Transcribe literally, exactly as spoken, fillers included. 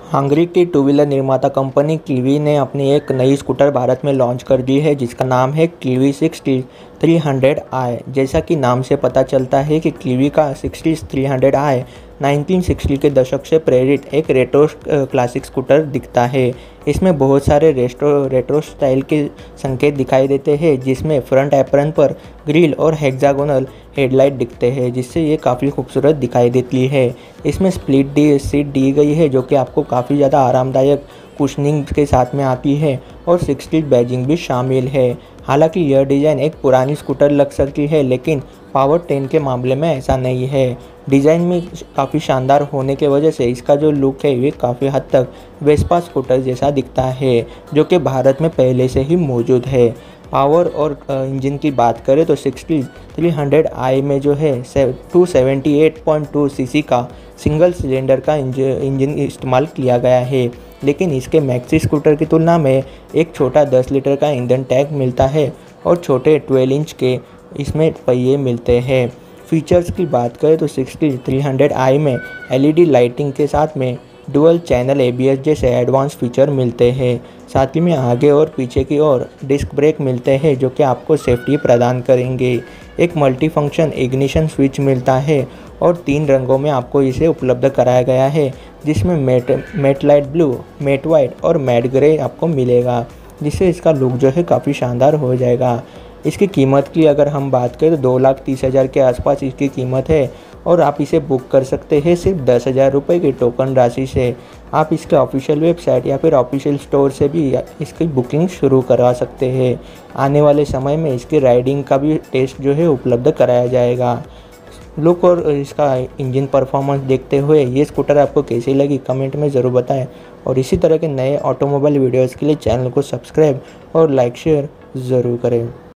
Hungary की two wheeler निर्माता company Keeway ने अपनी एक नई स्कूटर भारत में लॉन्च कर दी है, जिसका नाम है Keeway sixty three hundred I. जैसा कि नाम से पता चलता है कि किवी का sixty three hundred I nineteen sixty के दशक से प्रेरित एक रेट्रो क्लासिक स्कूटर दिखता है। इसमें बहुत सारे रेस्ट्रो रेट्रो स्टाइल के संकेत दिखाई देते हैं, जिसमें फ्रंट एप्रन पर ग्रिल और हेक्सागोनल हेडलाइट दिखते हैं, जिससे ये काफ़ी खूबसूरत दिखाई देती है। इसमें स्प्लिट डी सीट दी गई है, जो कि आपको काफ़ी ज़्यादा आरामदायक कुशनिंग के साथ में आती है, और सिक्सटी बैजिंग भी शामिल है। हालांकि यह डिज़ाइन एक पुरानी स्कूटर लग सकती है, लेकिन पावर टेन के मामले में ऐसा नहीं है। डिज़ाइन में काफ़ी शानदार होने की वजह से इसका जो लुक है वे काफ़ी हद तक वेस्पा स्कूटर जैसा दिखता है, जो कि भारत में पहले से ही मौजूद है। पावर और इंजन की बात करें तो सिक्सटी थ्री हंड्रेड आई में जो है two seventy eight point two CC का सिंगल सिलेंडर का इंजन इस्तेमाल किया गया है, लेकिन इसके मैक्सी स्कूटर की तुलना में एक छोटा दस लीटर का ईंधन टैंक मिलता है और छोटे ट्वेल्व इंच के इसमें पहिए मिलते हैं। फीचर्स की बात करें तो सिक्सटी थ्री हंड्रेड आई में एलईडी लाइटिंग के साथ में डुअल चैनल एबीएस जैसे एडवांस फीचर मिलते हैं। साथ ही में आगे और पीछे की ओर डिस्क ब्रेक मिलते हैं, जो कि आपको सेफ्टी प्रदान करेंगे। एक मल्टी फंक्शन इग्निशन स्विच मिलता है और तीन रंगों में आपको इसे उपलब्ध कराया गया है, जिसमें matte matte light blue, matte white और मैट ग्रे आपको मिलेगा, जिससे इसका लुक जो है काफ़ी शानदार हो जाएगा। इसकी कीमत की अगर हम बात करें तो दो लाख तीस हज़ार के आसपास इसकी कीमत है, और आप इसे बुक कर सकते हैं सिर्फ दस हज़ार रुपये की टोकन राशि से। आप इसके ऑफिशियल वेबसाइट या फिर ऑफिशियल स्टोर से भी इसकी बुकिंग शुरू करवा सकते हैं। आने वाले समय में इसकी राइडिंग का भी टेस्ट जो है उपलब्ध कराया जाएगा। लुक और इसका इंजन परफॉर्मेंस देखते हुए ये स्कूटर आपको कैसी लगी कमेंट में ज़रूर बताएं, और इसी तरह के नए ऑटोमोबाइल वीडियोज़ के लिए चैनल को सब्सक्राइब और लाइक शेयर ज़रूर करें।